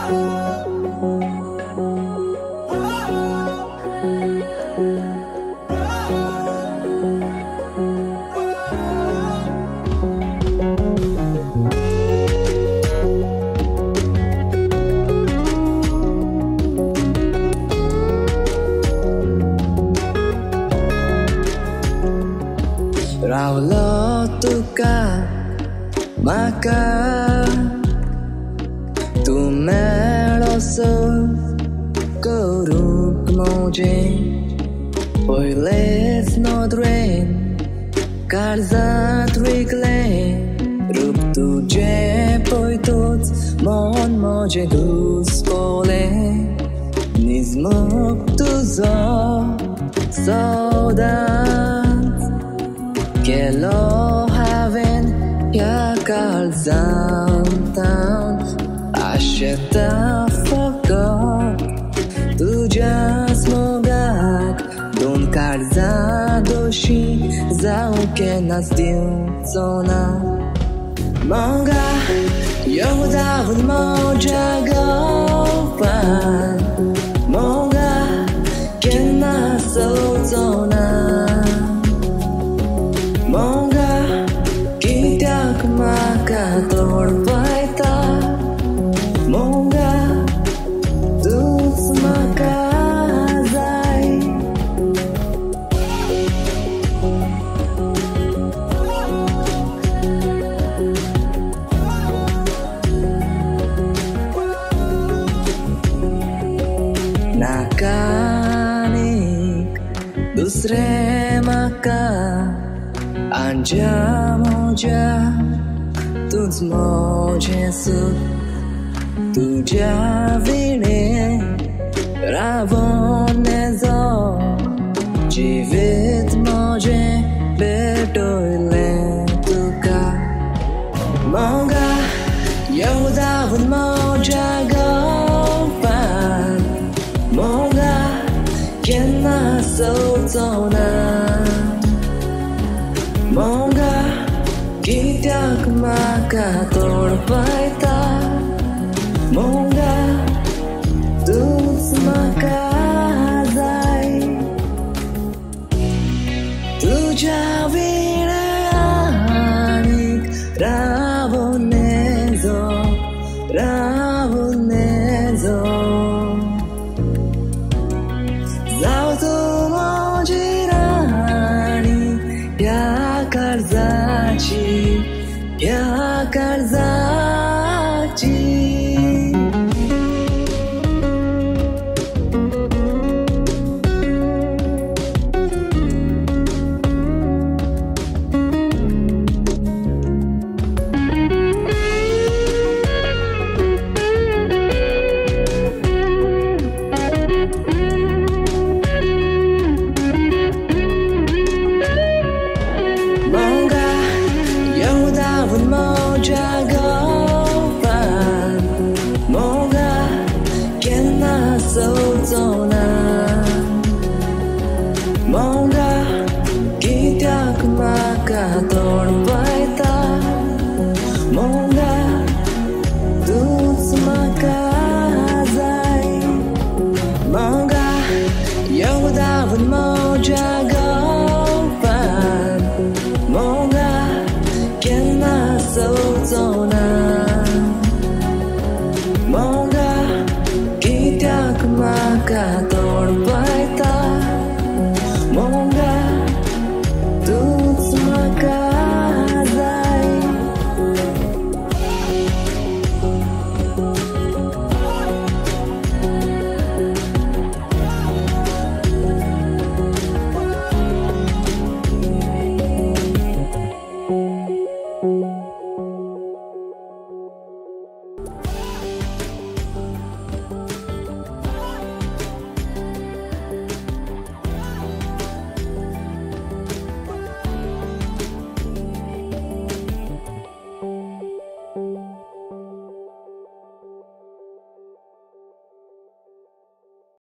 Raulo tuka maka tu meroso koruk moje Poiles no drain karzat rigle rup tuje poitot mon moje duskole nizmok tuzo saudan Kelo haven ya kalzantan Asheta fogot tuja smogak Don karza doshi zauke nas diucona Monga yodavun moja gopan Monga kena sozona Monga kita maka torpaita Monga dus maka zai Nakanik dusre maka Anja moja tuds moje sud tuja vine ravonezo jivit moje betoile tuka Monga yodavun moja gopan Monga kena sozona Monga kita maka torpaita Monga dus maka zai tuja viranik ravonezo Zautu mojirani ya karzachi moja gopan Monga kena sozona Monga kita maka torpaita Monga dus maka zai Monga yodavun moja gopan Monga kena sozona Monga kita maka